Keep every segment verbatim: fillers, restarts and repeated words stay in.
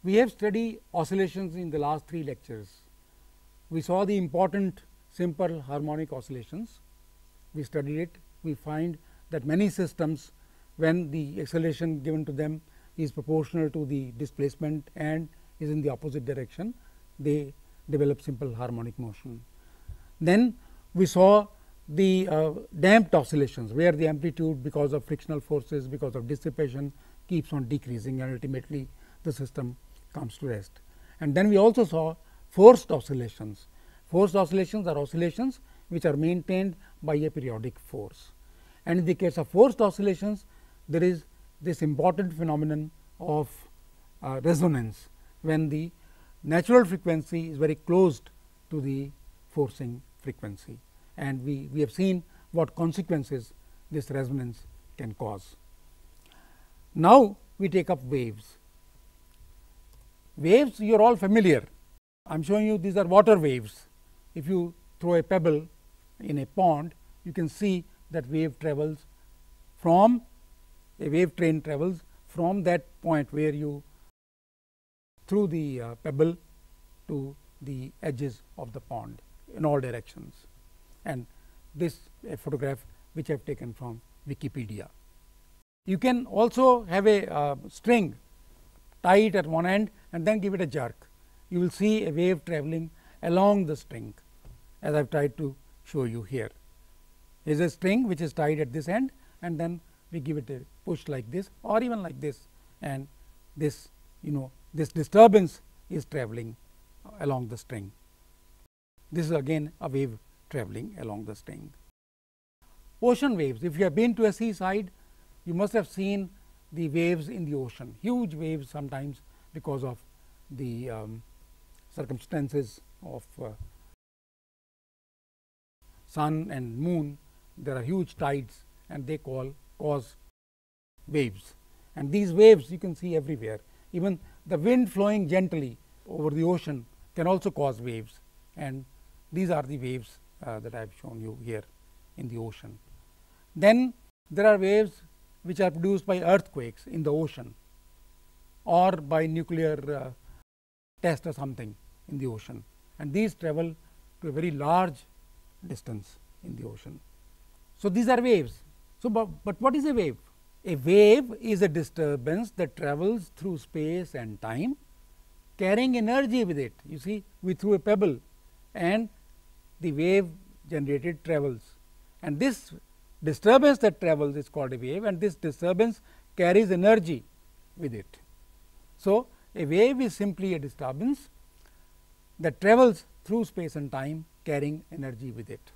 We have studied oscillations in the last three lectures. We saw the important simple harmonic oscillations. We studied it. We find that many systems, when the acceleration given to them is proportional to the displacement and is in the opposite direction, they develop simple harmonic motion. Then we saw the uh, damped oscillations, where the amplitude, because of frictional forces, because of dissipation, keeps on decreasing, and ultimately the system comes to rest. And then we also saw forced oscillations. Forced oscillations are oscillations which are maintained by a periodic force. And in the case of forced oscillations, there is this important phenomenon of uh, resonance, when the natural frequency is very close to the forcing frequency, and we, we have seen what consequences this resonance can cause. Now, we take up waves. Waves, you are all familiar. I am showing you these are water waves. If you throw a pebble in a pond, you can see that wave travels from a wave train travels from that point where you threw the uh, pebble to the edges of the pond in all directions. And this a photograph which I have taken from Wikipedia. You can also have a uh, string, tie it at one end and then give it a jerk. You will see a wave traveling along the string, as I have tried to show you here. There is a string which is tied at this end, and then we give it a push like this or even like this, and this you know this disturbance is traveling along the string. This is again a wave traveling along the string. Ocean waves. If you have been to a seaside, you must have seen the waves in the ocean, huge waves sometimes because of the um, circumstances of uh, sun and moon. There are huge tides and they call cause waves, and these waves you can see everywhere. Even the wind flowing gently over the ocean can also cause waves, and these are the waves uh, that I have shown you here in the ocean. Then there are waves which are produced by earthquakes in the ocean or by nuclear uh, test or something in the ocean, and these travel to a very large distance in the ocean. So, these are waves. So, but, but what is a wave? A wave is a disturbance that travels through space and time, carrying energy with it. You see, we threw a pebble and the wave generated travels, and this disturbance that travels is called a wave, and this disturbance carries energy with it. So, a wave is simply a disturbance that travels through space and time, carrying energy with it.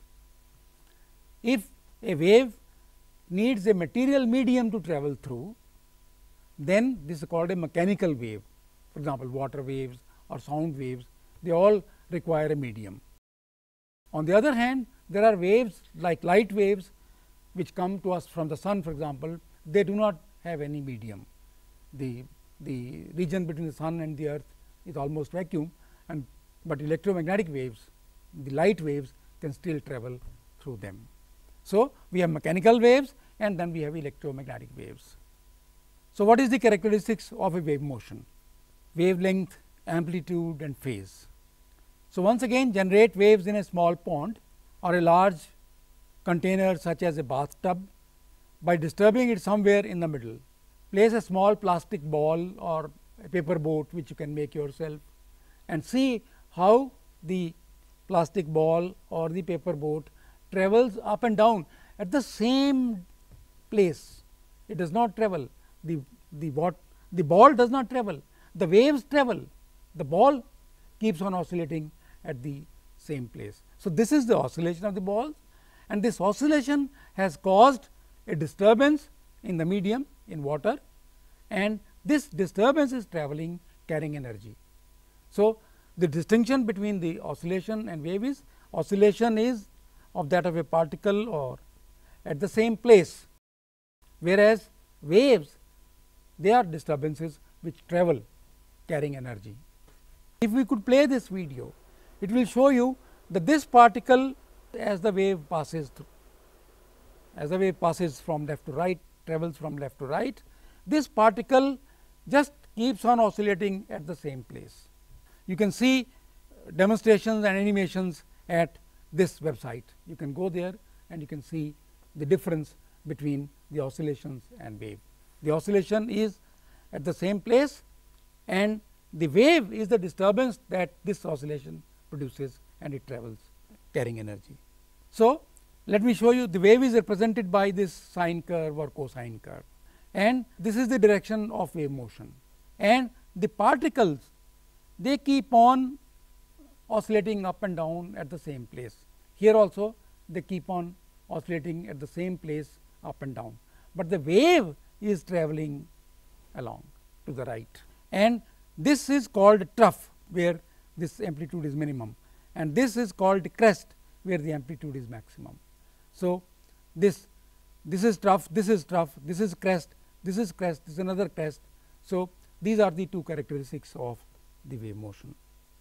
If a wave needs a material medium to travel through, then this is called a mechanical wave. For example, water waves or sound waves, they all require a medium. On the other hand, there are waves like light waves which come to us from the sun, for example. They do not have any medium. The, the region between the sun and the earth is almost vacuum, and but electromagnetic waves, the light waves, can still travel through them. So, we have mechanical waves and then we have electromagnetic waves. So, what is the characteristics of a wave motion? Wavelength, amplitude and phase. So, once again generate waves in a small pond or a large container such as a bathtub by disturbing it somewhere in the middle. Place a small plastic ball or a paper boat which you can make yourself, and see how the plastic ball or the paper boat travels up and down at the same place. It does not travel, the, the, what, the ball does not travel, the waves travel, the ball keeps on oscillating at the same place. So, this is the oscillation of the ball, and this oscillation has caused a disturbance in the medium in water, and this disturbance is traveling carrying energy. So, the distinction between the oscillation and wave is oscillation is of that of a particle or at the same place, whereas waves, they are disturbances which travel carrying energy. If we could play this video, it will show you that this particle, as the wave passes through, as the wave passes from left to right, travels from left to right, this particle just keeps on oscillating at the same place. You can see demonstrations and animations at this website. You can go there and you can see the difference between the oscillations and wave. The oscillation is at the same place and the wave is the disturbance that this oscillation produces, and it travels carrying energy. So, let me show you the wave is represented by this sine curve or cosine curve, and this is the direction of wave motion, and the particles they keep on oscillating up and down at the same place. Here also they keep on oscillating at the same place up and down, but the wave is traveling along to the right, and this is called trough where this amplitude is minimum, and this is called crest where the amplitude is maximum. So, this this is trough, this is trough, this is crest, this is crest, this is another crest. So, these are the two characteristics of the wave motion.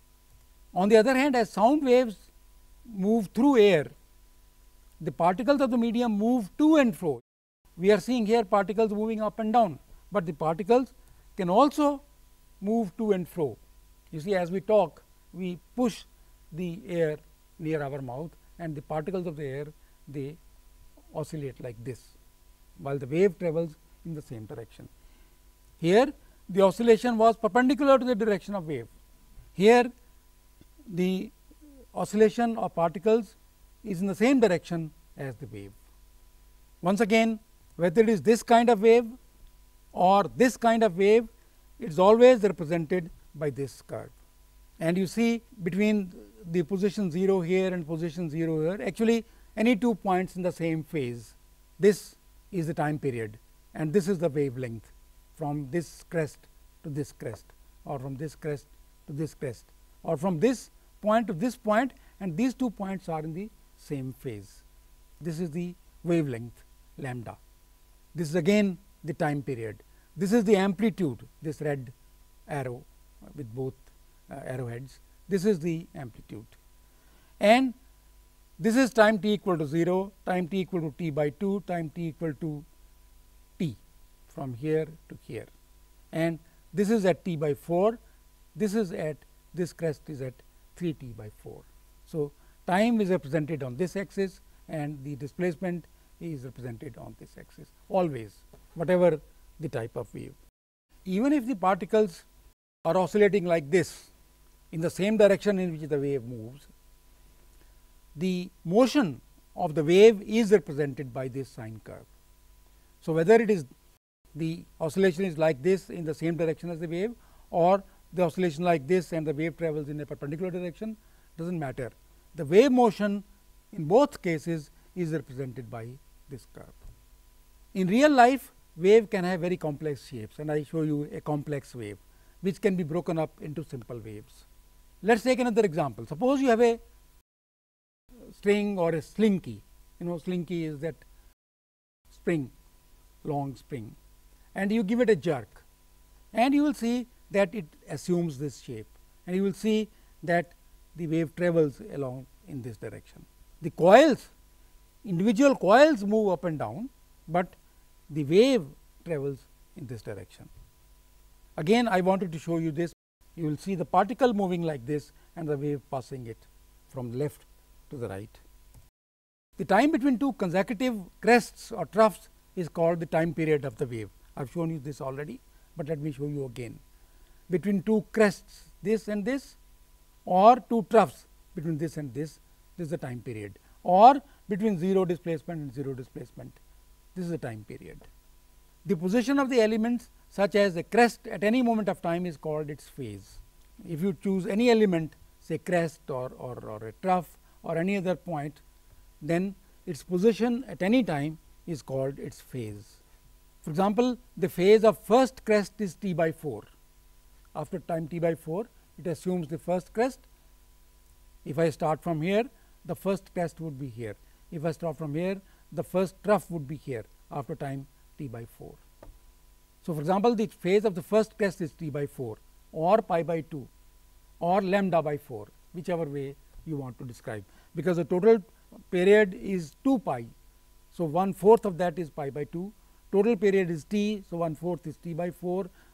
On the other hand, as sound waves move through air, the particles of the medium move to and fro. We are seeing here particles moving up and down, but the particles can also move to and fro. You see, as we talk, we push the air near our mouth, and the particles of the air they oscillate like this, while the wave travels in the same direction. Here the oscillation was perpendicular to the direction of wave. Here the oscillation of particles is in the same direction as the wave. Once again, whether it is this kind of wave or this kind of wave, it is always represented by this curve. And you see between the position zero here and position zero here, actually any two points in the same phase, this is the time period and this is the wavelength from this crest to this crest, or from this crest to this crest, or from this point to this point, and these two points are in the same phase. This is the wavelength lambda. This is again the time period. This is the amplitude, this red arrow with both uh, arrowheads. This is the amplitude, and this is time t equal to zero, time t equal to t by two, time t equal to t from here to here, and this is at t by four, this is at this crest is at three t by four. So, time is represented on this axis and the displacement is represented on this axis always, whatever the type of wave. Even if the particles are oscillating like this in the same direction in which the wave moves, the motion of the wave is represented by this sine curve. So, whether it is the oscillation is like this in the same direction as the wave, or the oscillation like this and the wave travels in a perpendicular direction, does not matter. The wave motion in both cases is represented by this curve. In real life, wave can have very complex shapes, and I show you a complex wave which can be broken up into simple waves. Let us take another example. Suppose you have a string or a slinky. You know, slinky is that spring, long spring, and you give it a jerk, and you will see that it assumes this shape, and you will see that the wave travels along in this direction. The coils, individual coils move up and down, but the wave travels in this direction. Again, I wanted to show you this. You will see the particle moving like this and the wave passing it from the left to the right. The time between two consecutive crests or troughs is called the time period of the wave. I have shown you this already, but let me show you again. Between two crests, this and this, or two troughs between this and this, this is the time period, or between zero displacement and zero displacement, this is the time period. The position of the elements such as a crest at any moment of time is called its phase. If you choose any element, say crest or, or, or a trough or any other point, then its position at any time is called its phase. For example, the phase of first crest is t by four. After time t by four, it assumes the first crest. If I start from here, the first crest would be here. If I start from here, the first trough would be here after time t by four. So, for example, the phase of the first crest is t by four or pi by two or lambda by four, whichever way you want to describe, because the total period is two pi. So, one fourth of that is pi by two, total period is t. So, one fourth is t by four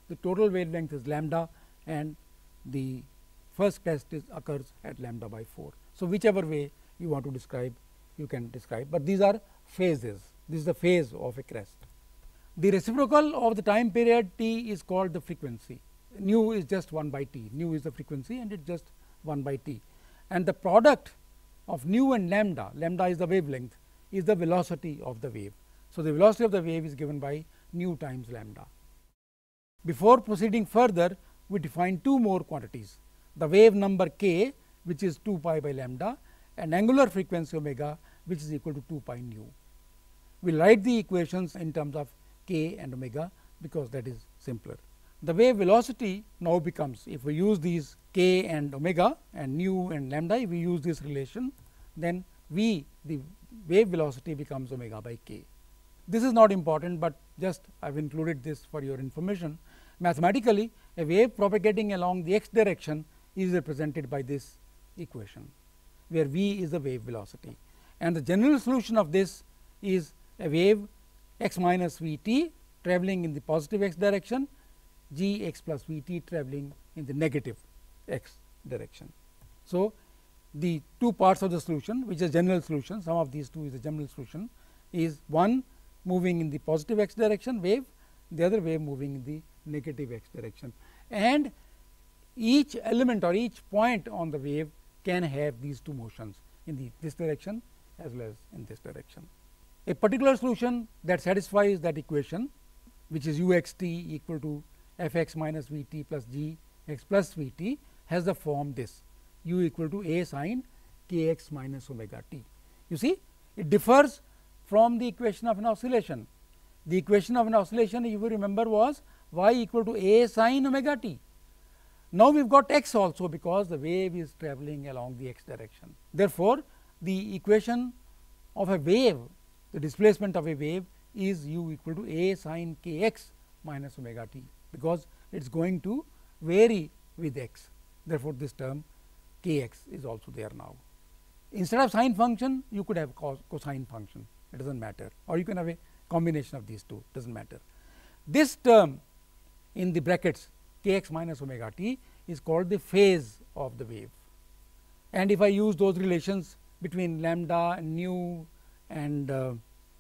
the total wavelength is lambda and the first crest is occurs at lambda by four. So, whichever way you want to describe, you can describe, but these are phases. This is the phase of a crest. The reciprocal of the time period t is called the frequency. Nu is just one by t, nu is the frequency and it is just one by t, and the product of nu and lambda, lambda is the wavelength, is the velocity of the wave. So, the velocity of the wave is given by nu times lambda. Before proceeding further, we define two more quantities, the wave number k, which is two pi by lambda, and angular frequency omega, which is equal to two pi nu. We will write the equations in terms of k and omega, because that is simpler. The wave velocity now becomes, if we use these k and omega and nu and lambda, if we use this relation, then v, the wave velocity, becomes omega by k. This is not important, but just I have included this for your information. Mathematically, a wave propagating along the x direction is represented by this equation, where v is the wave velocity, and the general solution of this is a wave x minus v t travelling in the positive x direction, g x plus v t travelling in the negative x direction. So, the two parts of the solution, which is general solution, some of these two is the general solution, is one moving in the positive x direction wave, the other wave moving in the negative x direction, and each element or each point on the wave can have these two motions in the this direction as well as in this direction. A particular solution that satisfies that equation, which is u x t equal to f x minus v t plus g x plus v t, has the form this, u equal to a sin k x minus omega t. You see, it differs from the equation of an oscillation. The equation of an oscillation, if you remember, was y equal to a sin omega t. Now, we have got x also, because the wave is travelling along the x direction. Therefore, the equation of a wave, the displacement of a wave, is u equal to a sin k x minus omega t, because it is going to vary with x. Therefore, this term k x is also there now. Instead of sine function, you could have cos cosine function, it does not matter, or you can have a combination of these two, does not matter. This term in the brackets k x minus omega t is called the phase of the wave, and if I use those relations between lambda and nu and uh,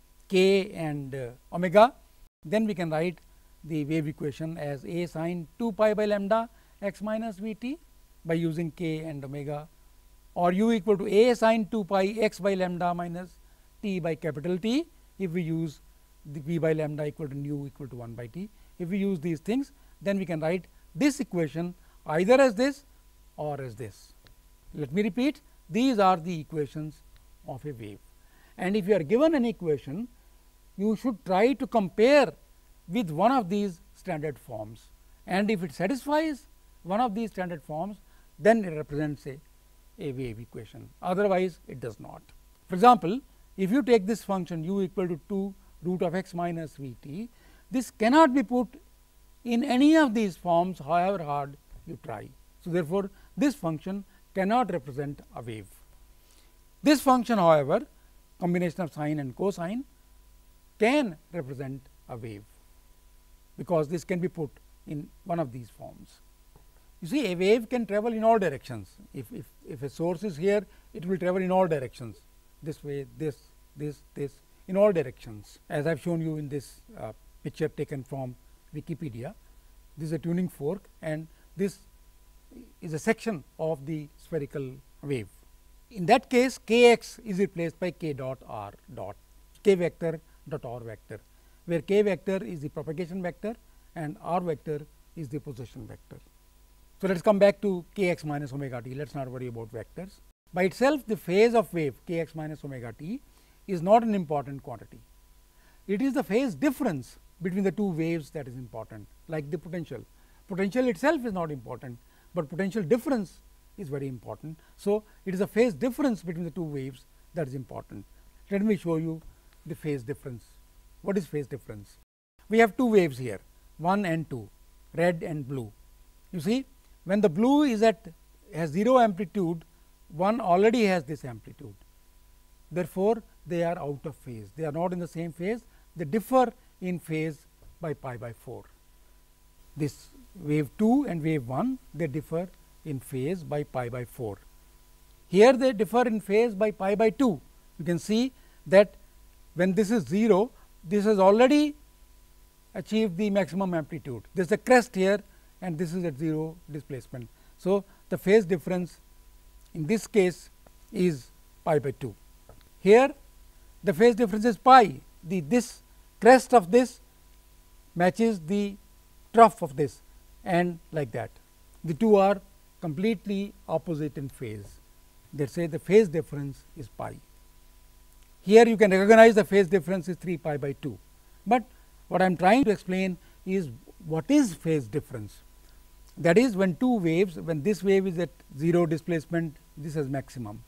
k and uh, omega, then we can write the wave equation as a sin two pi by lambda x minus v t by using k and omega, or u equal to a sin two pi x by lambda minus t by capital T, if we use the v by lambda equal to nu equal to one by t. If we use these things, then we can write this equation either as this or as this. Let me repeat, these are the equations of a wave, and if you are given an equation, you should try to compare with one of these standard forms, and if it satisfies one of these standard forms, then it represents a, a wave equation, otherwise it does not. For example, if you take this function u equal to two root of x minus v t, this cannot be put in any of these forms, however hard you try. So, therefore, this function cannot represent a wave. This function, however, combination of sine and cosine, can represent a wave, because this can be put in one of these forms. You see, a wave can travel in all directions. If, if, if a source is here, it will travel in all directions, this way, this, this, this, in all directions, as I have shown you in this uh, picture taken from Wikipedia. This is a tuning fork, and this is a section of the spherical wave. In that case, k x is replaced by k dot r dot, k vector dot r vector, where k vector is the propagation vector and r vector is the position vector. So, let us come back to k x minus omega t, let us not worry about vectors. By itself, the phase of wave k x minus omega t is not an important quantity. It is the phase difference between the two waves that is important, like the potential. Potential itself is not important, but potential difference is very important. So, it is a phase difference between the two waves that is important. Let me show you the phase difference. What is phase difference? We have two waves here, one and two, red and blue. You see, when the blue is at has zero amplitude, one already has this amplitude. Therefore, they are out of phase, they are not in the same phase, they differ in phase by pi by four. this wave two and wave one, they differ in phase by pi by four. Here they differ in phase by pi by two. You can see that when this is zero, this has already achieved the maximum amplitude. There is a crest here and this is at zero displacement. So, the phase difference in this case is pi by two. Here the phase difference is pi, the this crest of this matches the trough of this, and like that. The two are completely opposite in phase. Let us say the phase difference is pi. Here you can recognize the phase difference is three pi by two, but what I am trying to explain is what is phase difference. That is, when two waves, when this wave is at zero displacement, this is maximum.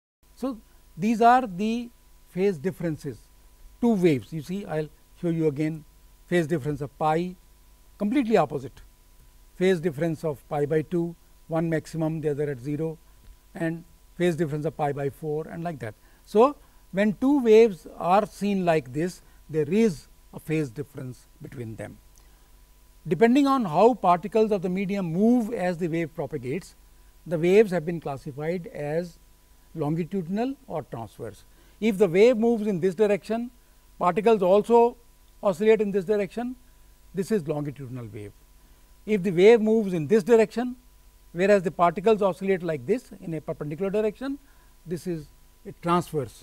So, these are the phase differences, two waves. You see, I will show you again phase difference of pi, completely opposite, phase difference of pi by two, one maximum, the other at zero, and phase difference of pi by four, and like that. So, when two waves are seen like this, there is a phase difference between them. Depending on how particles of the medium move as the wave propagates, the waves have been classified as longitudinal or transverse. If the wave moves in this direction, particles also oscillate in this direction, this is longitudinal wave. If the wave moves in this direction, whereas the particles oscillate like this in a perpendicular direction, this is a transverse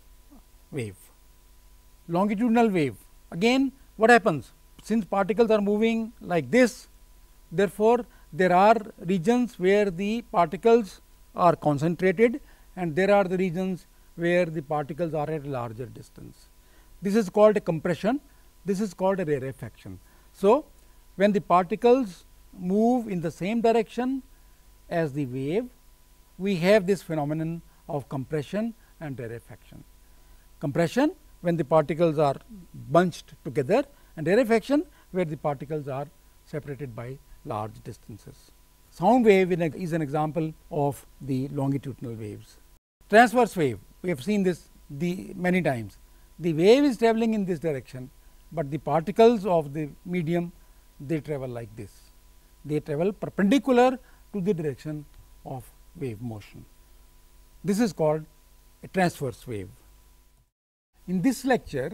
wave. Longitudinal wave, again what happens? Since particles are moving like this, therefore, there are regions where the particles are concentrated and there are the regions where the particles are at a larger distance. This is called a compression, this is called a rarefaction. So, when the particles move in the same direction as the wave, we have this phenomenon of compression and rarefaction. Compression, when the particles are bunched together, and rarefaction, where the particles are separated by large distances. Sound wave is an example of the longitudinal waves. Transverse wave, we have seen this the many times. The wave is travelling in this direction, but the particles of the medium, they travel like this. They travel perpendicular to the direction of wave motion. This is called a transverse wave. In this lecture,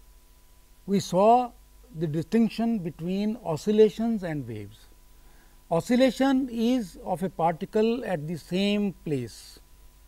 we saw the distinction between oscillations and waves. Oscillation is of a particle at the same place.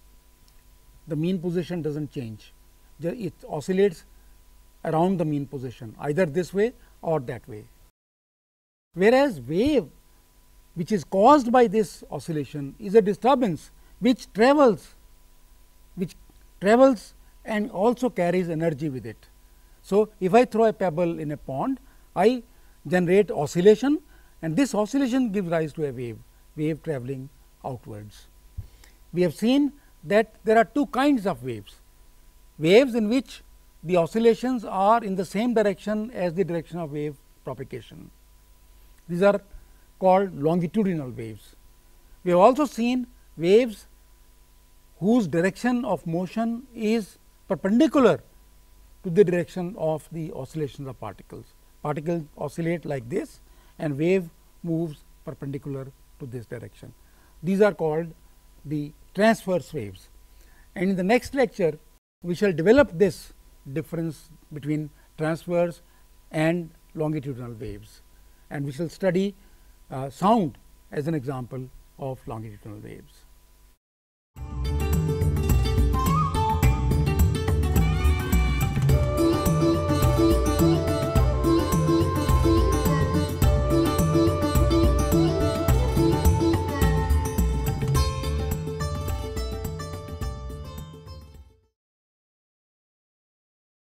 The mean position does not change, it oscillates around the mean position, either this way or that way. Whereas, wave which is caused by this oscillation is a disturbance which travels, which travels and also carries energy with it. So, if I throw a pebble in a pond, I generate oscillation, and this oscillation gives rise to a wave, wave travelling outwards. We have seen that there are two kinds of waves, waves in which the oscillations are in the same direction as the direction of wave propagation. These are called longitudinal waves. We have also seen waves whose direction of motion is perpendicular to the direction of the oscillations of particles. Particles oscillate like this and wave moves perpendicular to this direction. These are called the transverse waves, and in the next lecture we shall develop this difference between transverse and longitudinal waves, and we shall study uh, sound as an example of longitudinal waves.